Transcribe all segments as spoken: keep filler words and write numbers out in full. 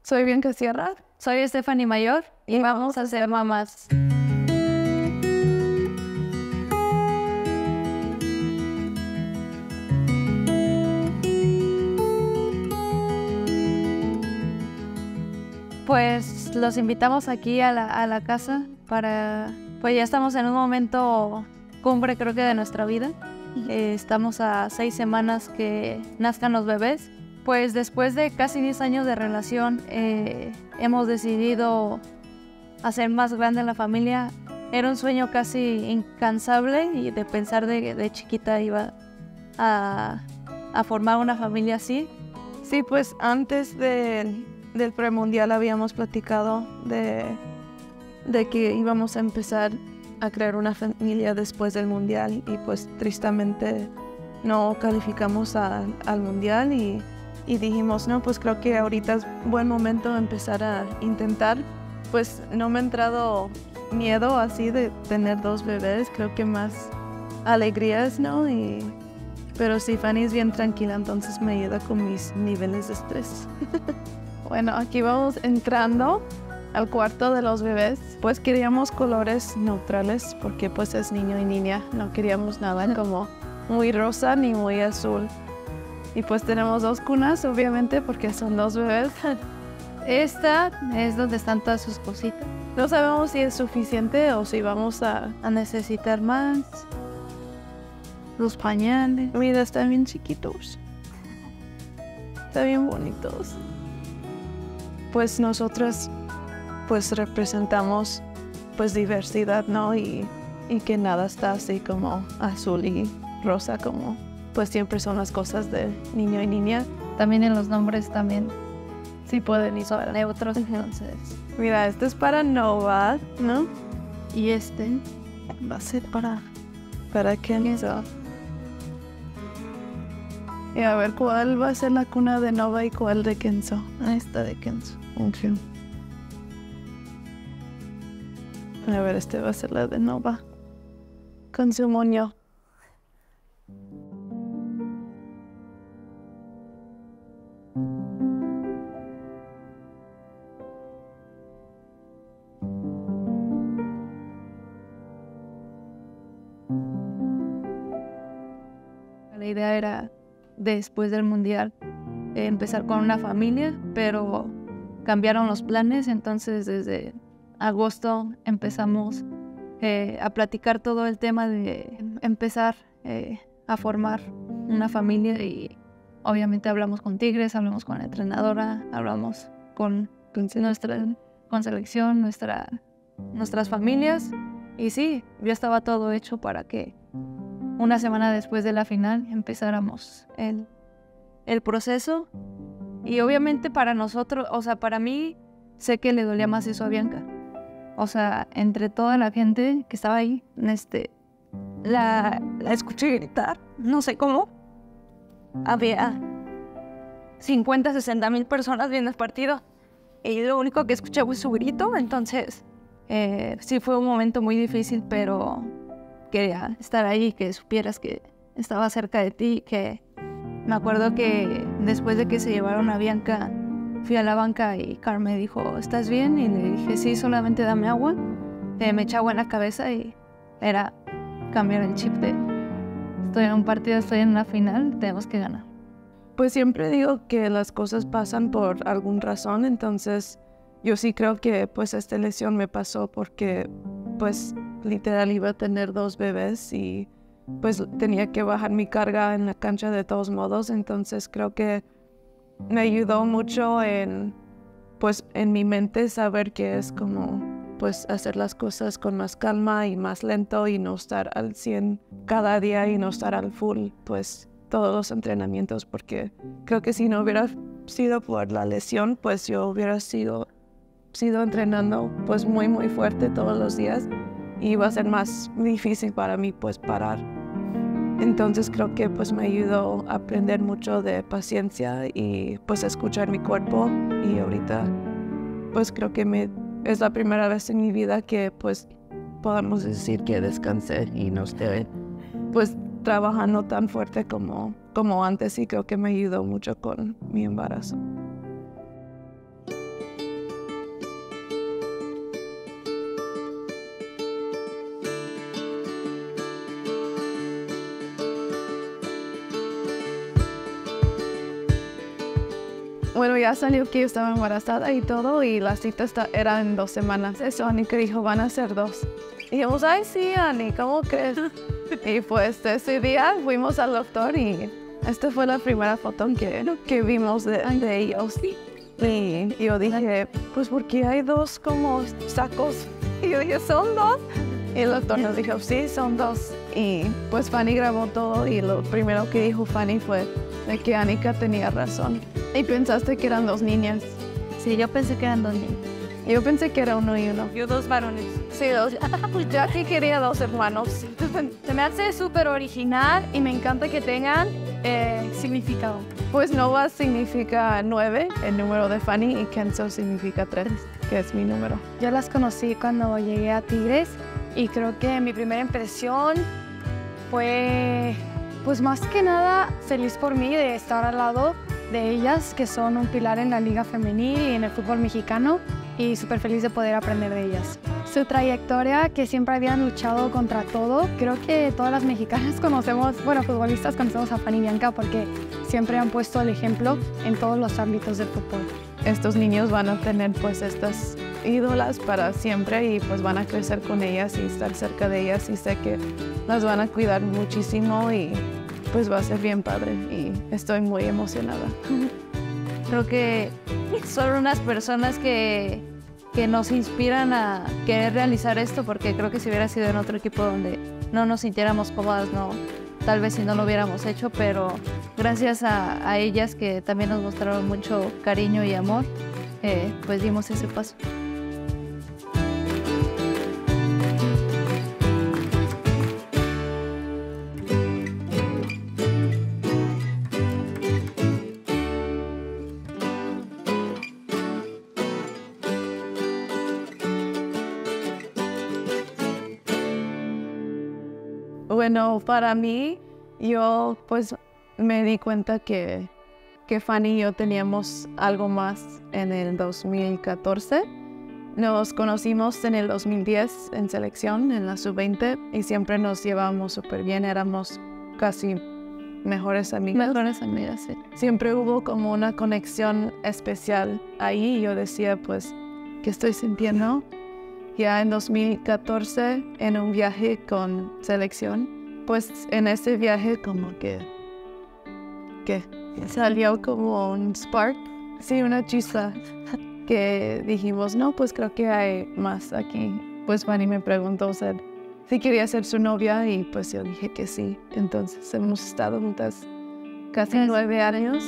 Soy Bianca Sierra. Soy Stephanie Mayor y vamos a ser mamás. Pues los invitamos aquí a la, a la casa para... Pues ya estamos en un momento cumbre, creo que, de nuestra vida. Eh, estamos a seis semanas que nazcan los bebés. Pues después de casi diez años de relación, eh, hemos decidido hacer más grande la familia. Era un sueño casi incansable y de pensar de, de chiquita iba a, a formar una familia así. Sí, pues antes de, del premundial habíamos platicado de, de que íbamos a empezar a crear una familia después del mundial y pues tristemente no calificamos a, al mundial y, y dijimos, no, pues creo que ahorita es buen momento empezar a intentar. Pues no me ha entrado miedo así de tener dos bebés, creo que más alegrías, ¿no? Y, pero sí, Fanny es bien tranquila, entonces me ayuda con mis niveles de estrés. Bueno, aquí vamos entrando al cuarto de los bebés. Pues queríamos colores neutrales porque pues es niño y niña, no queríamos nada como muy rosa ni muy azul. Y pues tenemos dos cunas, obviamente, porque son dos bebés. Esta es donde están todas sus cositas. No sabemos si es suficiente o si vamos a, A necesitar más. Los pañales. Mira, están bien chiquitos. Están bien bonitos. Pues nosotras pues representamos pues diversidad, ¿no? Y, y que nada está así como azul y rosa como pues siempre son las cosas de niño y niña. También en los nombres también Sí pueden ir son para... neutros, entonces. Mira, este es para Nova, ¿no? Y este Va a ser para... ¿Para Kenzo? Y a ver, ¿cuál va a ser la cuna de Nova y cuál de Kenzo? esta de Kenzo. Okay. A ver, este va a ser la de Nova. Con su moño. La idea era, después del mundial, eh, empezar con una familia, pero cambiaron los planes, entonces desde agosto empezamos eh, a platicar todo el tema de empezar eh, a formar una familia y obviamente hablamos con Tigres, hablamos con la entrenadora, hablamos con nuestra con selección, nuestra, nuestras familias y sí, ya estaba todo hecho para que una semana después de la final empezáramos el, el proceso. Y obviamente para nosotros, o sea, para mí, sé que le dolía más eso a Bianca. O sea, entre toda la gente que estaba ahí, este, la, la escuché gritar, no sé cómo. Había cincuenta, sesenta mil personas viendo el partido. Y lo único que escuché fue su grito, entonces eh, sí fue un momento muy difícil, pero quería estar ahí, que supieras que estaba cerca de ti, que me acuerdo que después de que se llevaron a Bianca, fui a la banca y Carmen me dijo, ¿estás bien? Y le dije, sí, solamente dame agua. Eh, me eché agua en la cabeza y era cambiar el chip de, estoy en un partido, estoy en una final, tenemos que ganar. Pues siempre digo que las cosas pasan por alguna razón, entonces yo sí creo que pues esta lesión me pasó porque pues literal iba a tener dos bebés y pues tenía que bajar mi carga en la cancha de todos modos, entonces creo que me ayudó mucho en pues en mi mente saber que es como pues hacer las cosas con más calma y más lento y no estar al cien cada día y no estar al full pues todos los entrenamientos, porque creo que si no hubiera sido por la lesión pues yo hubiera sido sido entrenando pues muy muy fuerte todos los días y iba a ser más difícil para mí pues parar. Entonces creo que pues me ayudó a aprender mucho de paciencia y pues escuchar mi cuerpo y ahorita pues creo que me, es la primera vez en mi vida que pues podemos decir que descansé y no esté pues trabajando tan fuerte como, como antes y creo que me ayudó mucho con mi embarazo. bueno, ya salió que yo estaba embarazada y todo, y la cita está, era en dos semanas. Eso, Anika dijo, van a ser dos. Y dijimos, ay, sí, Ani, ¿cómo crees? Y pues ese día fuimos al doctor y esta fue la primera foto que, que vimos de, de ellos. Y yo dije, pues, ¿por qué hay dos como sacos? Y yo dije, ¿son dos? Y el doctor nos dijo, sí, son dos. Y pues Fanny grabó todo y lo primero que dijo Fanny fue de que Anika tenía razón. Y pensaste que eran dos niñas. Sí, yo pensé que eran dos niños. Yo pensé que era uno y uno. Yo dos varones. Sí, dos. Pues Jackie quería dos hermanos. Se me hace súper original y me encanta que tengan eh, significado. Pues Nova significa nueve, el número de Fanny, y Kenzo significa tres, que es mi número. Yo las conocí cuando llegué a Tigres y creo que mi primera impresión fue, pues más que nada, feliz por mí de estar al lado de ellas, que son un pilar en la liga femenil y en el fútbol mexicano, y súper feliz de poder aprender de ellas. Su trayectoria, que siempre habían luchado contra todo, creo que todas las mexicanas conocemos, bueno, futbolistas conocemos a Fanny y Bianca porque siempre han puesto el ejemplo en todos los ámbitos del fútbol. Estos niños van a tener pues estas ídolas para siempre y pues van a crecer con ellas y estar cerca de ellas, y sé que las van a cuidar muchísimo y pues va a ser bien padre y estoy muy emocionada. Creo que son unas personas que, que nos inspiran a querer realizar esto, porque creo que si hubiera sido en otro equipo donde no nos sintiéramos cómodas, no, tal vez si no lo hubiéramos hecho, pero gracias a, a ellas que también nos mostraron mucho cariño y amor, eh, pues dimos ese paso. Bueno, para mí, yo pues me di cuenta que, que Fanny y yo teníamos algo más en el dos mil catorce. Nos conocimos en el dos mil diez en selección, en la sub veinte, y siempre nos llevábamos súper bien, éramos casi mejores amigas. Mejores amigas, sí. Siempre hubo como una conexión especial ahí, y yo decía, pues, ¿qué estoy sintiendo? Ya en dos mil catorce, en un viaje con selección, pues en ese viaje como que, que salió como un spark, sí, una chispa, que dijimos, no, pues creo que hay más aquí. Pues Fanny me preguntó, o sea, si quería ser su novia, y pues yo dije que sí. Entonces hemos estado juntas casi Es... nueve años.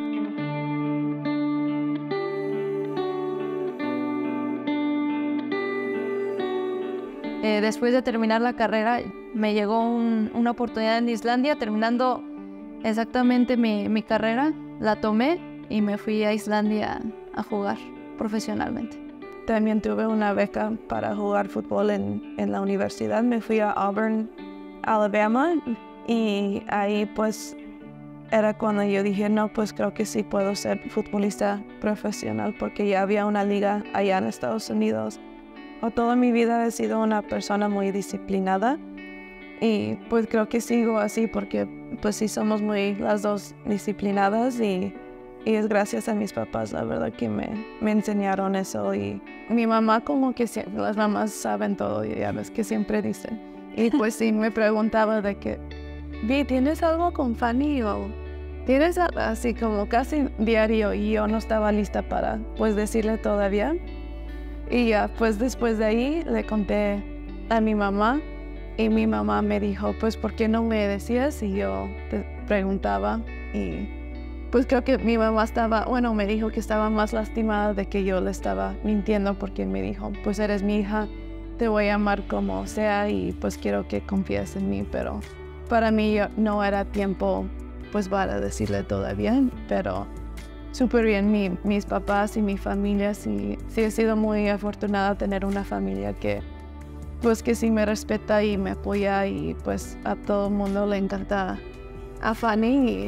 Eh, después de terminar la carrera, me llegó un, una oportunidad en Islandia, terminando exactamente mi, mi carrera, la tomé y me fui a Islandia a jugar profesionalmente. También tuve una beca para jugar fútbol en, en la universidad. Me fui a Auburn, Alabama, y ahí pues era cuando yo dije, no, pues creo que sí puedo ser futbolista profesional, porque ya había una liga allá en Estados Unidos. O toda mi vida he sido una persona muy disciplinada, y pues creo que sigo así porque pues sí somos muy las dos disciplinadas, y, y es gracias a mis papás, la verdad, que me, me enseñaron eso. Y mi mamá, como que siempre, las mamás saben todo, y ya ves que siempre dicen. Y pues sí me preguntaba de que, Vi, ¿tienes algo con Fanny? O tienes algo? Así como casi diario, y yo no estaba lista para pues decirle todavía. Y ya, pues después de ahí le conté a mi mamá, y mi mamá me dijo, pues, ¿por qué no me decías? Y yo te preguntaba, y pues creo que mi mamá estaba, bueno, me dijo que estaba más lastimada de que yo le estaba mintiendo, porque me dijo, pues eres mi hija, te voy a amar como sea, y pues quiero que confíes en mí. Pero para mí no era tiempo pues para decirle todavía, pero súper bien mi, mis papás y mi familia. Sí, sí he sido muy afortunada de tener una familia que pues que sí me respeta y me apoya, y pues a todo el mundo le encanta a Fanny. Y...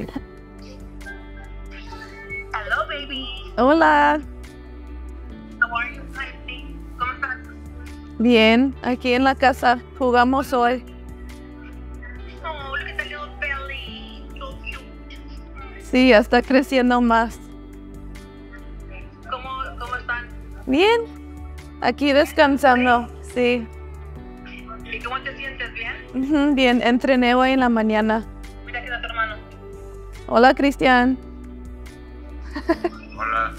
Hello, baby. Hola. How are you, Fanny? ¿Cómo estás? Bien, aquí en la casa jugamos hoy. Oh, look at the little belly. So cute. Sí, ya está creciendo más. Bien, aquí descansando, sí. ¿Y cómo te sientes? ¿Bien? Ujú, bien, entrené hoy en la mañana. Mira aquí está tu hermano. Hola, Cristian. Hola.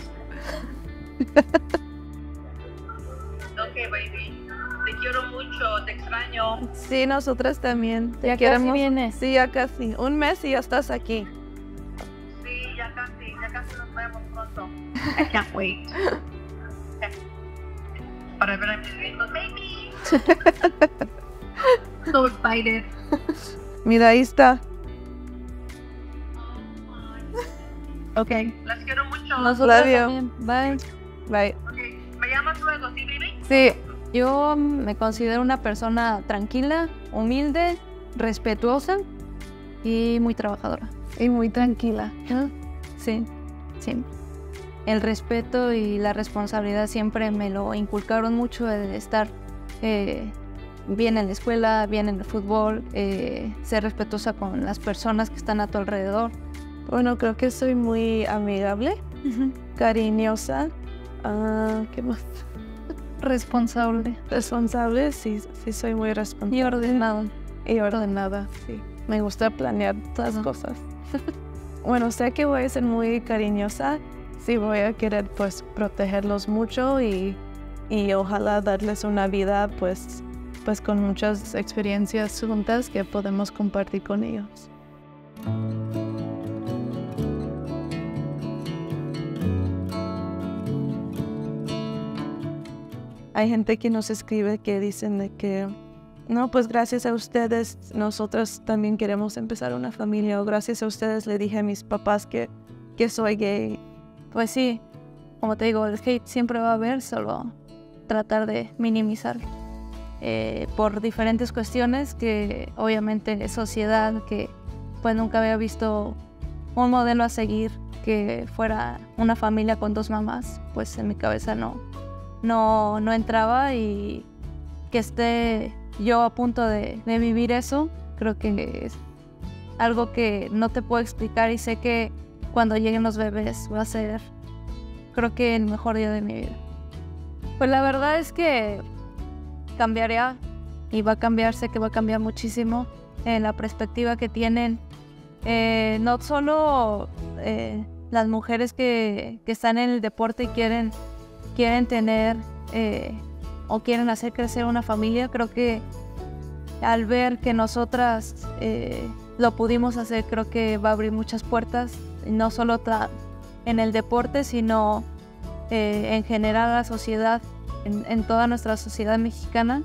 Ok, baby. Te quiero mucho, te extraño. Sí, nosotras también. Te Ya casi queremos. vienes. Sí, ya casi. Un mes y ya estás aquí. Sí, ya casi, ya casi nos vemos pronto. I can't wait. Para ver a mis lindos baby. So excited. Mira, ahí está. Ok. Las quiero mucho. Nosotros Love you. también. Bye. Bye. Ok, me llamas luego, ¿sí, baby? Sí, yo me considero una persona tranquila, humilde, respetuosa y muy trabajadora. Y muy tranquila. Sí, siempre. El respeto y la responsabilidad siempre me lo inculcaron mucho, el estar eh, bien en la escuela, bien en el fútbol, eh, ser respetuosa con las personas que están a tu alrededor. Bueno, creo que soy muy amigable, cariñosa. Ah, ¿qué más? Responsable Responsable, sí, sí soy muy responsable. y ordenado. Y ordenada, sí. Me gusta planear todas las Ajá. cosas. Bueno, sé que voy a ser muy cariñosa. Sí, voy a querer, pues, protegerlos mucho y, y ojalá darles una vida, pues, pues, con muchas experiencias juntas que podemos compartir con ellos. Hay gente que nos escribe que dicen de que no, pues gracias a ustedes nosotros también queremos empezar una familia, o gracias a ustedes le dije a mis papás que, que soy gay. Pues sí, como te digo, el hate siempre va a haber, solo tratar de minimizarlo. Eh, por diferentes cuestiones que obviamente es sociedad, que pues nunca había visto un modelo a seguir que fuera una familia con dos mamás, pues en mi cabeza no, no, no entraba, y que esté yo a punto de, de vivir eso, creo que es algo que no te puedo explicar, y sé que cuando lleguen los bebés va a ser, creo que el mejor día de mi vida. Pues la verdad es que cambiaría, y va a cambiar, sé que va a cambiar muchísimo en la perspectiva que tienen eh, no solo eh, las mujeres que, que están en el deporte y quieren, quieren tener eh, o quieren hacer crecer una familia. Creo que al ver que nosotras eh, lo pudimos hacer, creo que va a abrir muchas puertas, no solo en el deporte, sino eh, en general a la sociedad, en, en toda nuestra sociedad mexicana.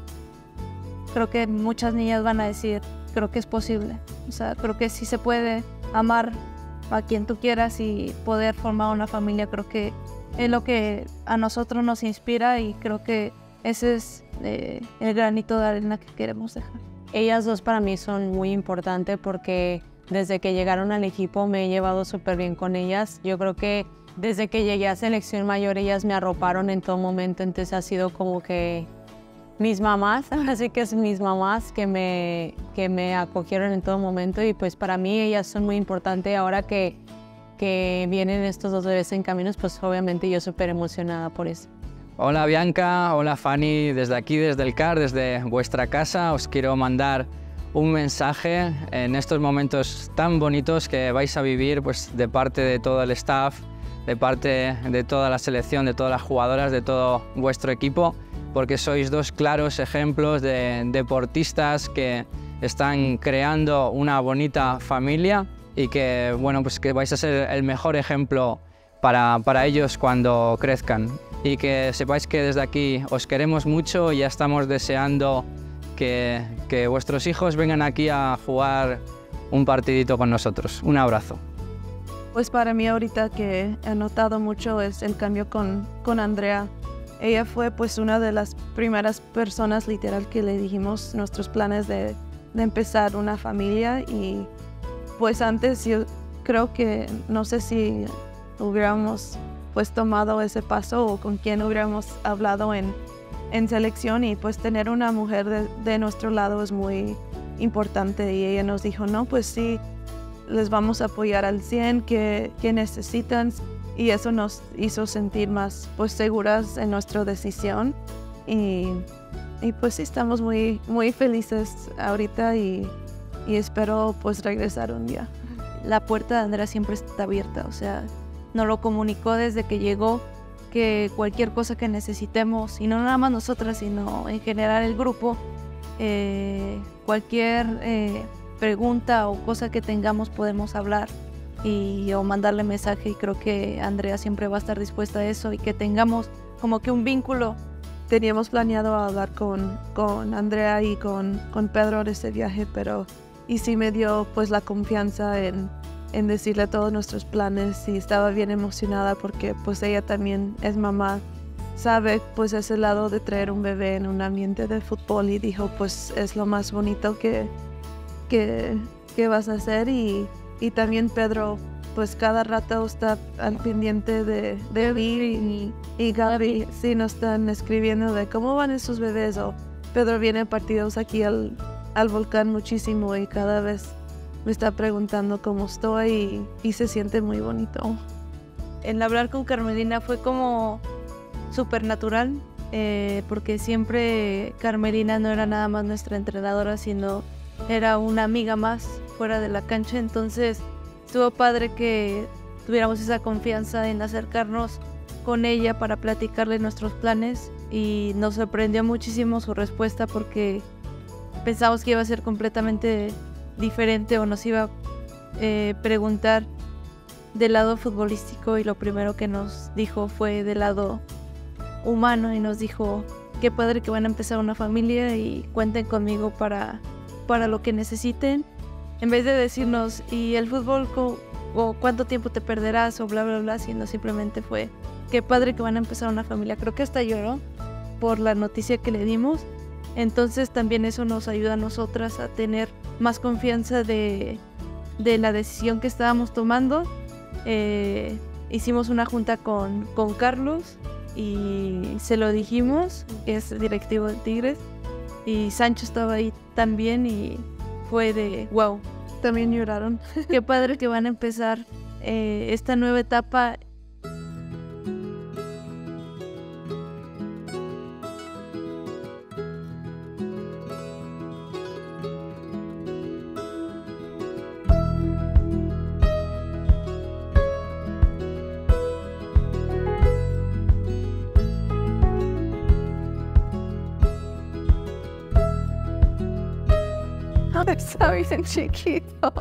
Creo que muchas niñas van a decir, creo que es posible. O sea, creo que sí se puede amar a quien tú quieras y poder formar una familia. Creo que es lo que a nosotros nos inspira, y creo que ese es eh, el granito de arena que queremos dejar. Ellas dos para mí son muy importantes porque desde que llegaron al equipo me he llevado súper bien con ellas. Yo creo que desde que llegué a selección mayor ellas me arroparon en todo momento, entonces ha sido como que mis mamás, así que es mis mamás que me, que me acogieron en todo momento, y pues para mí ellas son muy importantes. Ahora que, que vienen estos dos bebés en caminos, pues obviamente yo súper emocionada por eso. Hola Bianca, hola Fanny, desde aquí, desde el C A R, desde vuestra casa, os quiero mandar un mensaje en estos momentos tan bonitos que vais a vivir, pues, de parte de todo el staff, de parte de toda la selección, de todas las jugadoras, de todo vuestro equipo, porque sois dos claros ejemplos de deportistas que están creando una bonita familia, y que, bueno, pues que vais a ser el mejor ejemplo para, para ellos cuando crezcan. Y que sepáis que desde aquí os queremos mucho y ya estamos deseando que, que vuestros hijos vengan aquí a jugar un partidito con nosotros. Un abrazo. Pues para mí ahorita que he notado mucho es el cambio con, con Andrea. Ella fue pues una de las primeras personas literal que le dijimos nuestros planes de, de empezar una familia, y pues antes yo creo que no sé si hubiéramos pues tomado ese paso o con quién hubiéramos hablado en, en selección, y pues tener una mujer de, de nuestro lado es muy importante, y ella nos dijo, no, pues sí, les vamos a apoyar al cien, que, que necesitan, y eso nos hizo sentir más pues seguras en nuestra decisión y, y pues sí, estamos muy, muy felices ahorita y, y espero pues regresar un día. La puerta de Andrea siempre está abierta, o sea, nos lo comunicó desde que llegó, que cualquier cosa que necesitemos, y no nada más nosotras, sino en general el grupo, eh, cualquier eh, pregunta o cosa que tengamos podemos hablar y o mandarle mensaje, y creo que Andrea siempre va a estar dispuesta a eso y que tengamos como que un vínculo. Teníamos planeado hablar con, con Andrea y con, con Pedro de ese viaje, pero y sí me dio pues la confianza en, en decirle todos nuestros planes y estaba bien emocionada porque pues ella también es mamá, sabe pues ese lado de traer un bebé en un ambiente de fútbol y dijo pues es lo más bonito que, que, que vas a hacer y, y también Pedro pues cada rato está al pendiente de, de mí y, y Gaby sí nos están escribiendo de cómo van esos bebés o Pedro viene a partidos aquí al, al volcán muchísimo y cada vez me está preguntando cómo estoy y, y se siente muy bonito. El hablar con Carmelina fue como súper natural, eh, porque siempre Carmelina no era nada más nuestra entrenadora, sino era una amiga más fuera de la cancha, entonces estuvo padre que tuviéramos esa confianza en acercarnos con ella para platicarle nuestros planes y nos sorprendió muchísimo su respuesta porque pensamos que iba a ser completamente diferente o nos iba a eh, preguntar del lado futbolístico y lo primero que nos dijo fue del lado humano y nos dijo qué padre que van a empezar una familia y cuenten conmigo para, para lo que necesiten. En vez de decirnos, ¿y el fútbol co- o cuánto tiempo te perderás o bla, bla, bla? Sino simplemente fue, qué padre que van a empezar una familia. Creo que hasta lloró por la noticia que le dimos. Entonces también eso nos ayuda a nosotras a tener más confianza de, de la decisión que estábamos tomando. Eh, hicimos una junta con, con Carlos y se lo dijimos, que es el directivo de Tigres. Y Sancho estaba ahí también y fue de wow. También lloraron. Qué padre que van a empezar eh, esta nueva etapa. Está bien chiquitos.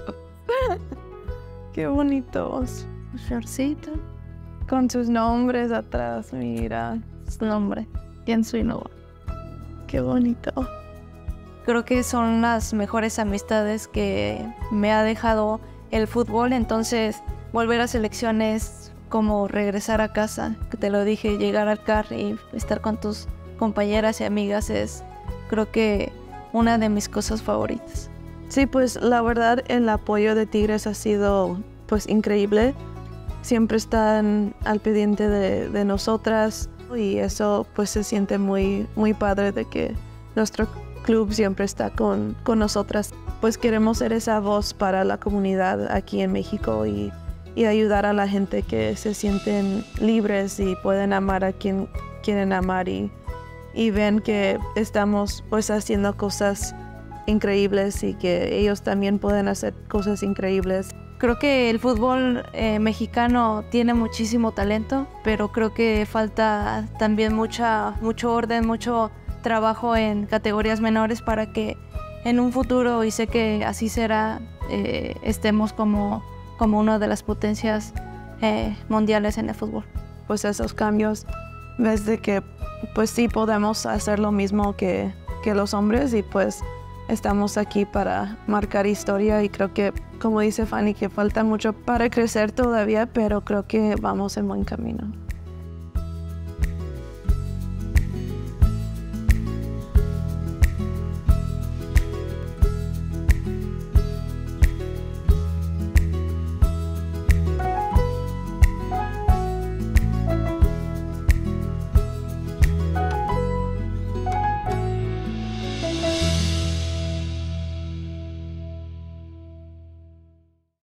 Qué bonitos. Shortcito. Con sus nombres atrás, mira. Su nombre. ¿Quién soy no? Qué bonito. Creo que son las mejores amistades que me ha dejado el fútbol. Entonces, volver a selecciones como regresar a casa. Que te lo dije, llegar al C A R y estar con tus compañeras y amigas es, creo que, una de mis cosas favoritas. Sí, pues la verdad el apoyo de Tigres ha sido pues increíble. Siempre están al pendiente de, de nosotras y eso pues se siente muy, muy padre de que nuestro club siempre está con, con nosotras. Pues queremos ser esa voz para la comunidad aquí en México y, y ayudar a la gente que se sienten libres y pueden amar a quien quieren amar y, y ven que estamos pues haciendo cosas increíbles y que ellos también pueden hacer cosas increíbles. Creo que el fútbol eh, mexicano tiene muchísimo talento, pero creo que falta también mucha, mucho orden, mucho trabajo en categorías menores para que en un futuro, y sé que así será, eh, estemos como, como una de las potencias eh, mundiales en el fútbol. Pues esos cambios, ves de que pues sí podemos hacer lo mismo que, que los hombres y pues estamos aquí para marcar historia y creo que, como dice Fanny, que falta mucho para crecer todavía, pero creo que vamos en buen camino.